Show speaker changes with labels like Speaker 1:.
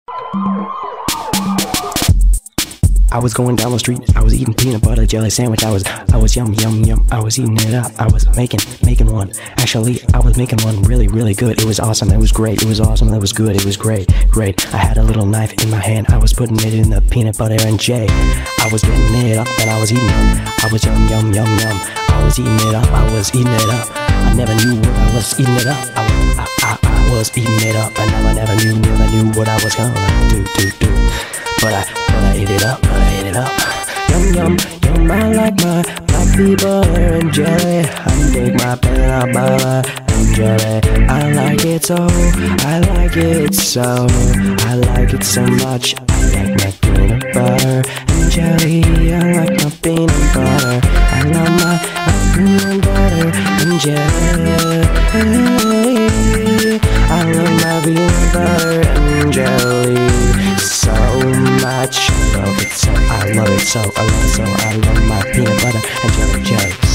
Speaker 1: I was going down the street, I was eating peanut butter jelly sandwich. I was yum, yum, yum. I was eating it up. I was making one. Actually, I was making one really, really good. It was awesome. It was great. It was awesome. It was good. It was great, great. I had a little knife in my hand. I was putting it in the peanut butter and J. I was getting it up and I was eating it. I was yum, yum, yum, yum. I was eating it up. I was eating it up. I never knew what I was eating it up. I was eating it up, and I never knew what I was gonna do. But I ate it up, Yum, yum, yum, I like my black butter and jelly. I take my peanut butter and jelly. I like it so, I like it so, I like it so much. I like my peanut butter and jelly. I like my peanut butter. I love my peanut butter and jelly. I love my peanut butter and jelly so much. I love it so, I love it so, I love it so. I love my peanut butter and jelly.